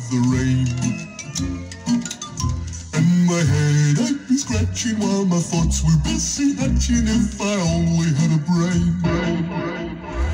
the rain. And my head I'd be scratching while my thoughts were busy hatching if I only had a brain.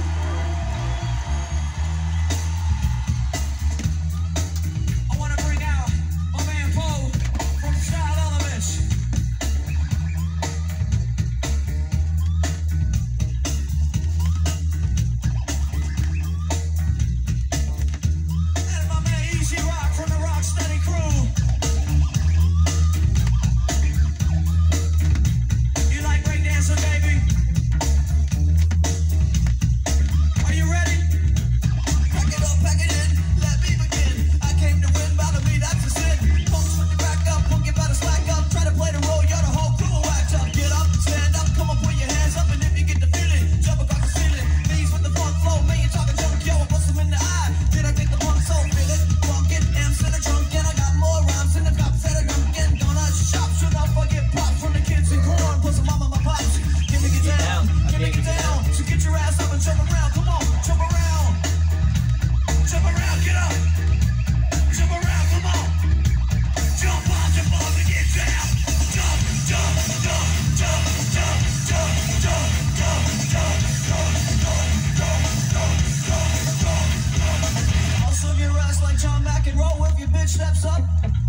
Steps up.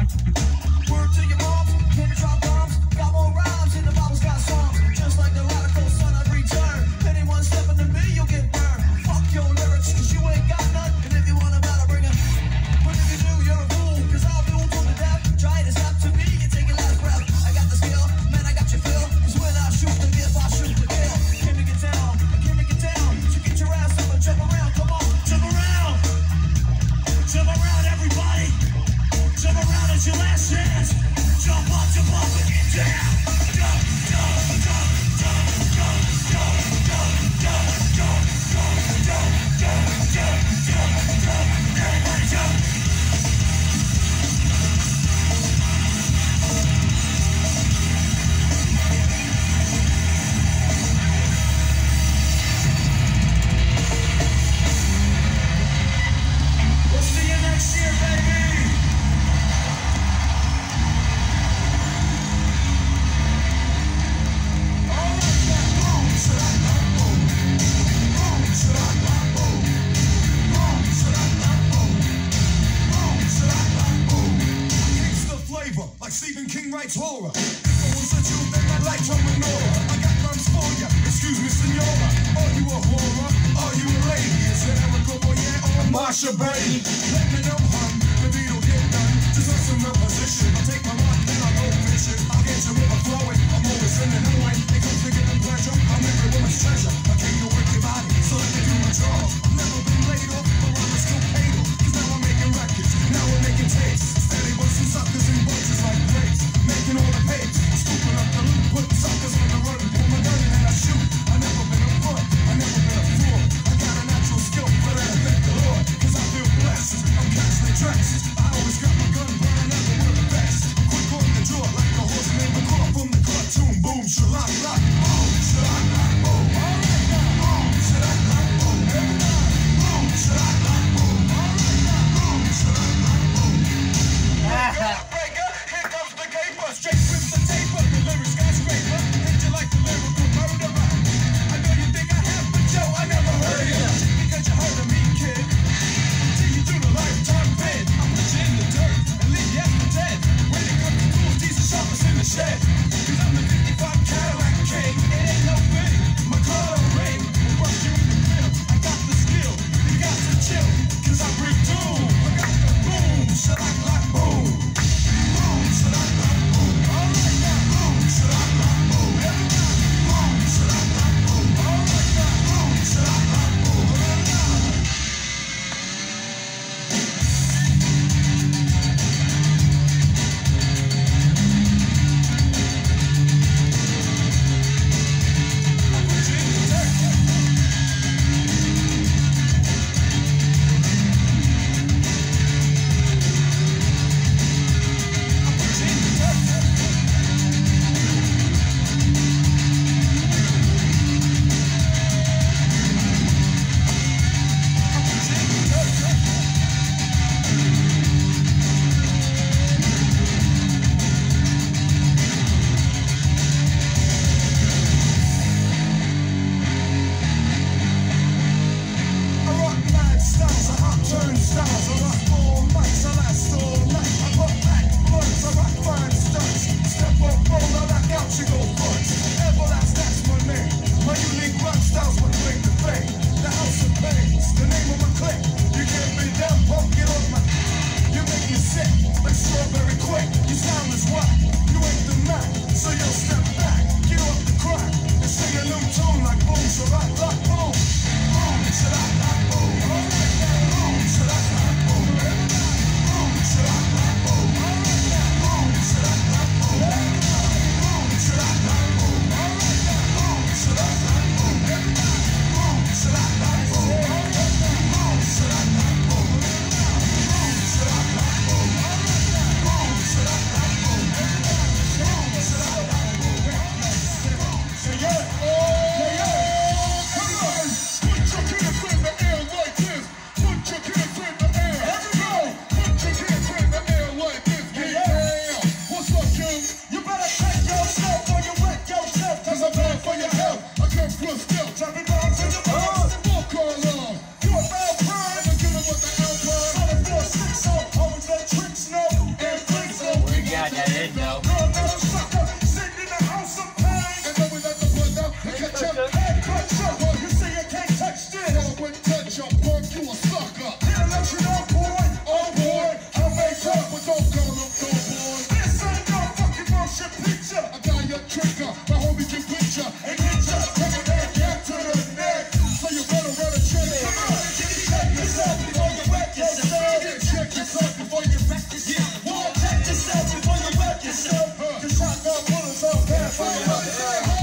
Word to your moms, can you drop bombs? Got more rhymes in the Bible's got songs. Just like the radical son of return. Anyone stepping to me, you'll get burned. Fuck your lyrics, cause you ain't got none. And if you want a battle, bring it. But if you do, you're a fool, cause I'll do to the death. Try to step to me and take your last breath. I got the skill, man, I got your feel. Cause when I shoot the gift, I shoot the kill. Can we get down? Can we get down? So get your ass up and jump around. Come on, jump around. Jump around, everybody. Jump around, it's your last chance. Jump up and get down. Jump, jump, jump, jump, jump, jump, jump, jump, jump, jump, jump, jump, jump, jump. Everybody jump. We'll see you next year, baby. Like Stephen King writes horror. Someone said you then I like Tom Menorah. I got rhymes for ya. Excuse me, senora. Are you a whore? Are you a lady? Is it Erica Boyer or Marsha Brady? Let me know, hun. Maybe it'll get done. Just listen my position. I'll take my run, then I'll go fishing. I'll get your river flowing. I'm always in the knowing. They come thinking of pleasure. I'm every woman's treasure. I came to work your body, so let me do my job. I've never been laid off, but I'm still paid off. Cause now I'm making records. Now we're making tapes. Steady busting suckers in bunches like grapes. Making all the papes. Scooping up the loot. Putting suckers on the run. Pull my gun and I shoot. I never been a front. I never been a fool. I got a natural skill, but I thank the Lord. Cause I feel blessed. I'm casting sick, like strawberry quick. You sound as what? You ain't the man, so you'll step back, get off the crack, and sing a new tune like boom, so rock, rock, boom. Boom, so rock, rock, boom. Boom, so rock, rock, boom. Boom, so rock, rock, boom. Boom, so rock, rock, boom. Boom, so rock, rock, boom. Boom, so rock, rock, boom. Boom, so rock, rock, boom. Boom, so rock, rock, boom. Boom, so rock, rock, boom. Boom, so rock, rock, boom. Boom, so rock, rock, boom. Say yeah, yeah, yeah. Come on, put your hands in the air like this. Put your hands in the air. Everybody, put your hands in the air like this. Yeah. What's up, Jim? You better check yourself or you wreck yourself. 'Cause I'm bad for your health. I come through still. Dropping bombs in your mouth. Walk all on. You're about prime. And get 'em with the alcohol. 7, 4, 6, always let tricks know. And flicks know. We got that in though. Girl, never sucker. Sitting in the house of pain. And then we let the blood out. And catch up. Head punch up. You say you can't touch this. Well, I wouldn't touch up. Punk, you a sucker. Here, let you know, boy. Oh, boy. I'll make up. But don't go, no, boy. This ain't no fucking motion picture. I got your trigger. My homie can picture. And hit ya. Take it back, get to the neck. So you better run a check. Come on. Check yourself before you wreck yourself. Check yourself before you wreck yourself. Well, check yourself before you wreck yourself. Cause shotgun bullets are bad for you. Say ho.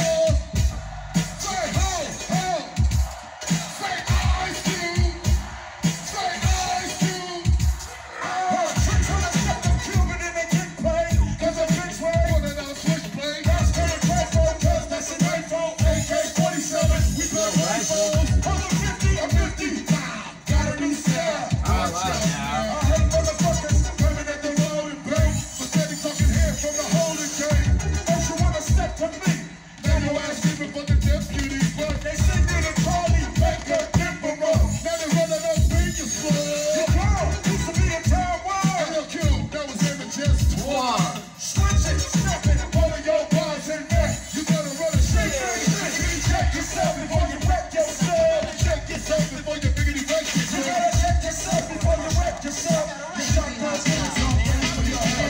Say ho, ho. Say ice cube. Say ice cube. Tricks when I step them Cuban and they get paid. 'Cause a bitch way. One of those switchblades. That's turning purple. 'Cause that's an iPhone. AK-47. We play rifles. On the 50, I'm 50. Got a new style. All right now. I hate motherfuckers claiming that they low and bank, but steady talking here from the holding game. Don't you wanna step to me? Now your ass sleeping for the deputy, but they say they the Charlie Baker Emperor. Now they running up Vegas for your girl used to be a town wide. And your kill, that was in the chest. One. Switch it, step it, all of your bars in there. You better run a shake, check yourself before you wreck yourself. Check yourself before you biggity wreck yourself. You better check yourself before you wreck yourself. You shotgun bullets on bad for your head.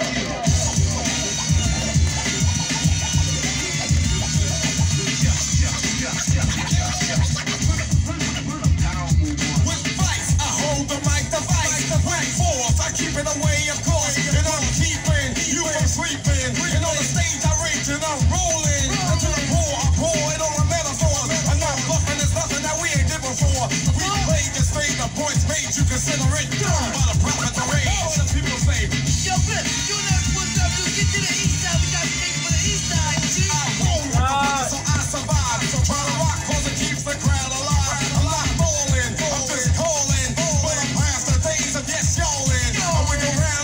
With vice, I hold the mic device. With force, I keep it away, of course. And I'm keeping you from sleeping. And on the stage, I rage and I'm rolling. And to the poor, I pour it on a metaphor. And I'm bluffing, it's nothing that we ain't did before. We played this straight, the points made, you consider it done by the prophet of rage. Some people say, Yo, Flip, you know what's up, dude. Get to the east side. We got to make for the east side, G. I roll with the beat, so I survive. So try to rock, cause it keeps the crowd alive. I'm not falling, I'm just calling. But I'm past the days of yes, y'allin'. I'm with the round.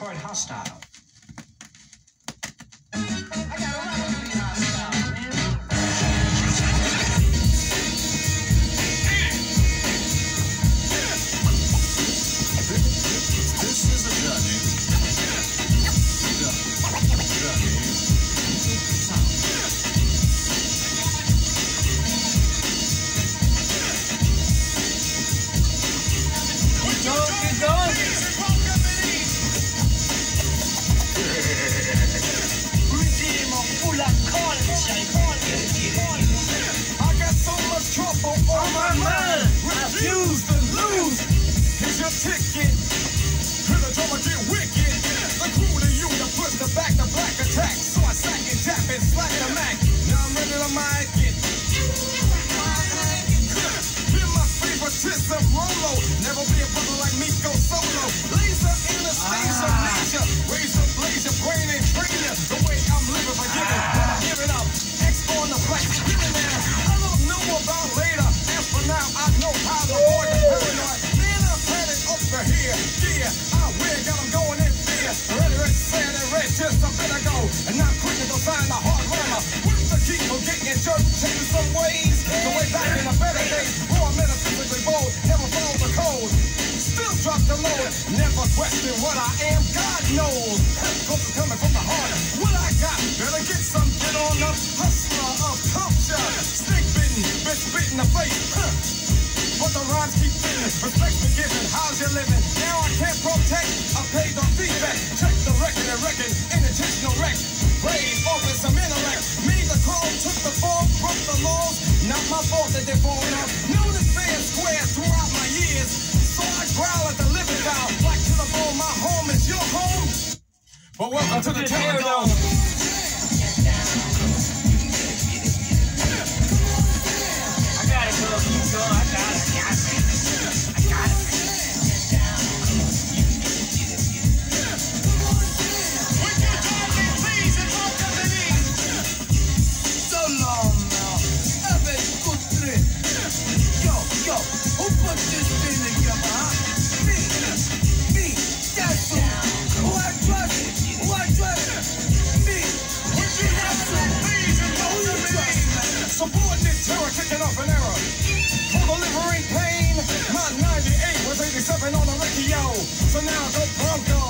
record Hostile. Ticket, hear the drummer get wicked. The crew to you to push the back, the black attack. So I sack and tap and slack the Mac. Now I'm ready to mic it. Hear my favoritism, Rolo. Never be a brother like me, go solo. Laser anesthesia, nature. Razor, blaze your brain and train you. The way I'm living, forgiving, but I give it up. X on the flex, giving now. I don't know about later. As for now, I know how to avoid the paranoid. Here, yeah, I wear, got them going in fear. Red, sad and red, just a bit ago. And I'm quick to find the hard runner. What's the key for getting jerked? Changing some ways. The way back in the better days. Raw, metaphysically bold, never follow the code. Still drop the load. Never question what I am, God knows. Cause it's coming from the heart. What I got, better get some, get on up. Hustler of culture. Snake bitten, bitch bit in the face. But the rhymes keep fitting, respect be given, how's you living? Now I can't protect, I paid on defect. Check the record and reckon, intentional wreck. Brave, open some intellect. Me, the call, took the fall, broke the laws. Not my fault that they're falling off. Known as fair and square throughout my years. So I growl at the living down. Black to the bone, my home is your home. But welcome to the Terrordome. I got it, bro. Keep going. I got it. Yo, who put this thing together, huh? Me, that's who I trust, me, that's who you trust. Subordinate terror kicking off an era. For delivering pain, my 98 was 87 on the radio. So now go Bronco.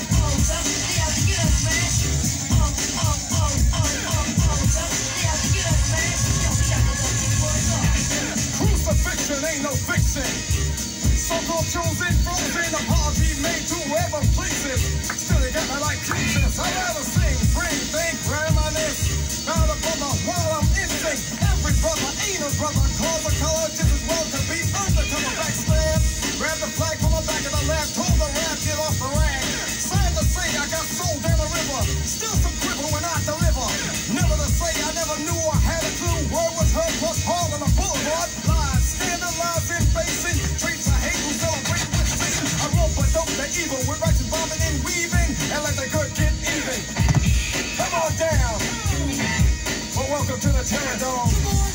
Crucifixion ain't no fiction. So-called chosen, frozen, apology made to whoever pleases. Still they got me like Jesus. I'd rather sing, bring, think, reminisce. Now the brother while I'm in sync. Every brother ain't a brother. Cause the color just as well to be undercover backstab. Grab the flag from the back of the lab. Told the rap, get off the rag. Sad to say I got sold down the river. Still some quiver when I deliver. Never to say I never knew I had a clue. Word was heard plus hall on the boulevard. Lies, scandalizing, facing. Treats of hate who celebrate with Satan. I rope a dope the evil with righteous bombing and weaving. And let the good get even. Come on down. Well, welcome to the Terrordome.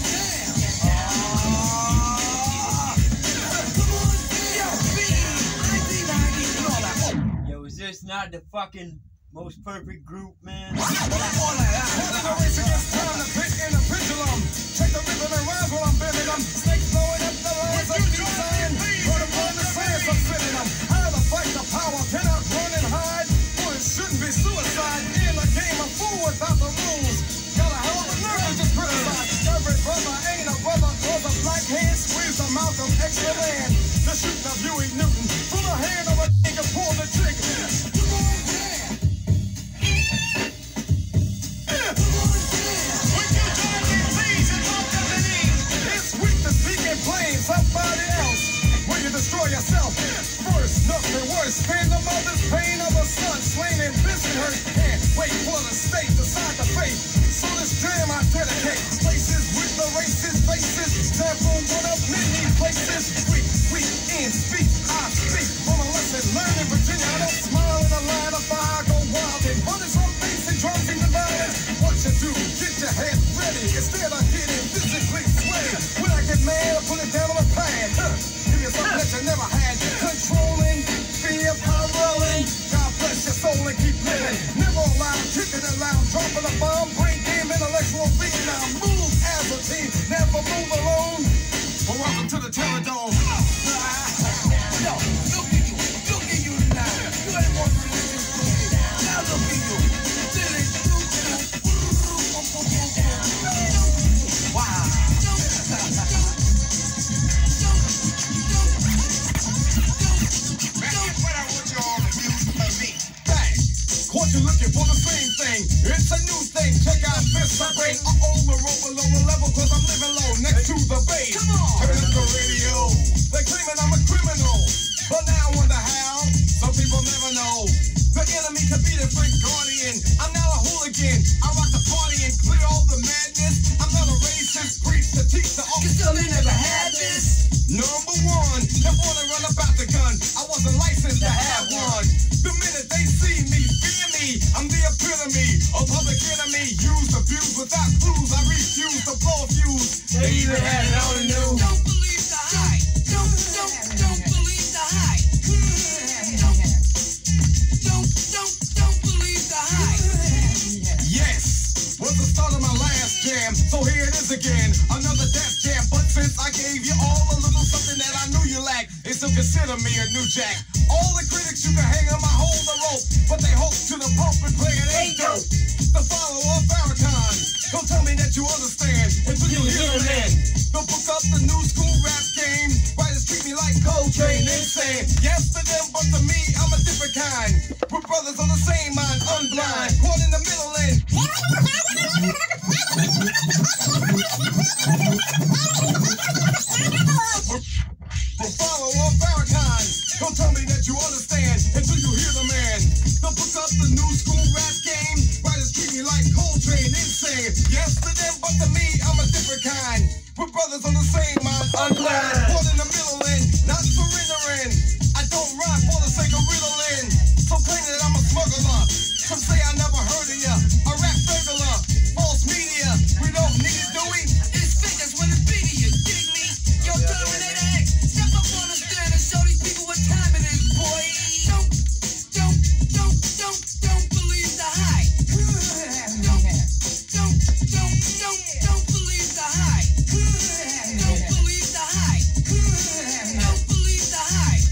Yo, is this not the fucking most perfect group, man? Holding a race against time, the pit in a pendulum. Check the rhythm and rhymes while I'm bending them. Snakes blowing up the lines like design. Put them on the science, I'm sending them. How to fight the power, cannot run and hide. Boy, it shouldn't be suicide. In a game of fool without the rules. Got a hell of a nerve to just criticize. Every brother ain't a brother, cause a black hand squeeze the mouth of extra man. The shooting of Huey Newton from the hand of a nigga pull the trigger. It's weak to speak in plain. Somebody war Vietnam. Move as a team, never move alone. Well, welcome to the Terror Dome. Yo, look at you now. You ain't want to listen to me. Now look at you. Wow. Caught you looking for the same thing. It's a new thing. Check out this I bring. The roll below the level cause I'm living low next to the base. Turn up the radio. They're claiming I'm a criminal. But now I wonder how. Some people never know. The enemy could be the Frank Guardian. I'm now a hooligan. I rock the party and clear all the madness. I'm not a racist. Preach to teach the officer. They never had this. Number one, they wanna run about the gun. I wasn't licensed to have one. The minute they see me, fear me. I'm the epitome of public enemy. Use, abuse without clues. I refuse to blow a fuse. They even had it on the news. Don't believe the hype. Don't believe the hype. Don't believe the hype. Yes, was the start of my last jam. So here it is again, another death jam. But since I gave you all a little something that I knew you lacked, they still consider me a new jack. All the critics you can hang on my hold the rope, but they hope to the pulp and play it ain't dope. The follower of Farrakhan, don't tell me that you understand until you hear the man. Don't book up the new school rap game. Writers treat me like Coltrane, insane. Yes to them, but to me, I'm a different kind. We're brothers on the same mind, unblind. Caught in the middle and the follower of Farrakhan, don't tell me that you understand until you hear the man. Don't book up the new school rap game. Writers treat me like Coltrane, insane. Yes to them, but to me, I'm a different kind. We're brothers on the same mind, unblind. Caught in the middle and not surrendering. I don't rhyme for the sake of riddling. So claiming that I'm a smuggler. Some say I never heard of ya. A rap burglar. False media. We don't need it, do we? It's fake, that's when it's beat you. Dig me? Yo, Terminator X. Step up on the stand and show these people what time it is, boy. Don't believe the hype. Don't believe the hype. Don't believe the hype. Don't believe the hype.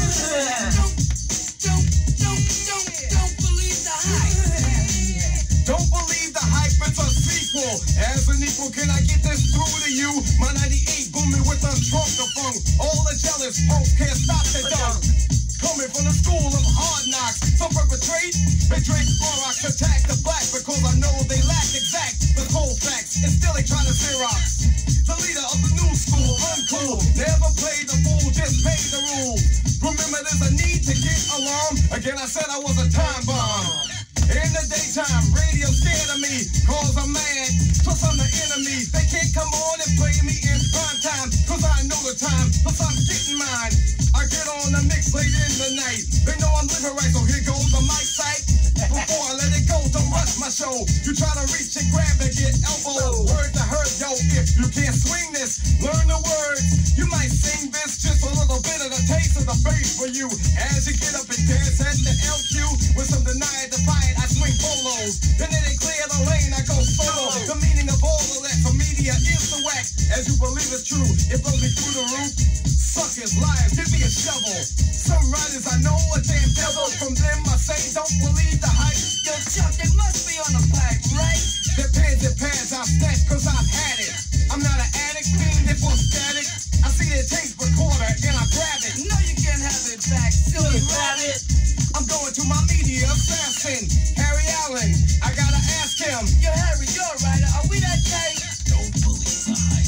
Don't believe the hype. Don't believe the hype, it's a sequel. As an equal, can I get this through to you? My 98 booming with a trunk of funk. All the jealous folks can't stop the dunk. Coming from the school of hard knocks. Some perpetrate, they drink Clorox, attack the black because I know they lack exact the cold facts. And still they try to Xerox. The leader of the new school, uncool. Never played the fool, just made the rule. Remember there's a need to get alarm. Again I said I was a time bomb. In the daytime, radio scared of me, cause I'm mad, plus I'm the enemy. They can't come on and play me in prime time, cause I know the time, plus I'm getting mine. I get on the mix late in the night. They know I'm living right, so here goes the mic sight. Before I let it go, don't rush my show. You try to reach and grab and get elbowed. Word to hurt, yo, if you can't swing this, learn the words. You might sing this, just a little bit of the taste of the bass for you. As you get up and dance at the LQ, with some deny it, defy it, I swing polos. Then they clear the lane, I go solo. The meaning of all of that for media is the whack. As you believe it's true, it blows me through the roof. Suckers, liars, give me a shovel. Some writers I know are damn devils. From them I say don't believe the hype. Yo, Chuck, they must be on the pipe, right? Depends, I've snatched cause I've had it. I'm not an addict, fiend it for static. I see the tape recorder and I grab it. No, you can't have it back, silly rabbit. I'm going to my media assassin, Harry Allen. I gotta ask him. Yo, Harry, you're a writer. Are we that tight? Don't believe the hype.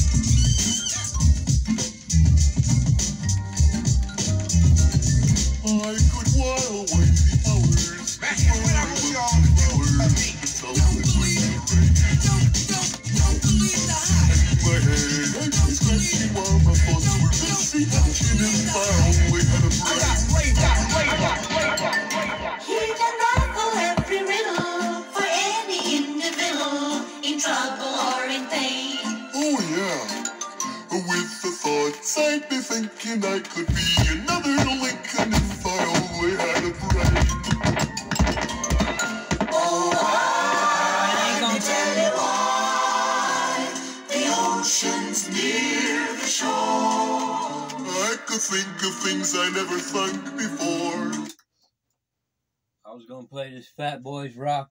I could while away the hours. Don't believe the hype. My head, I'm scratching while my thoughts were busy hatching and found we had a break. I got flavor. He can rifle every riddle for any individual in trouble or in pain. Oh yeah. With the thoughts I'd be thinking I could be another Lincoln if I only had a brain. Oh, I can tell you all think of things I never thunk before. I was gonna play this Fat Boys Rock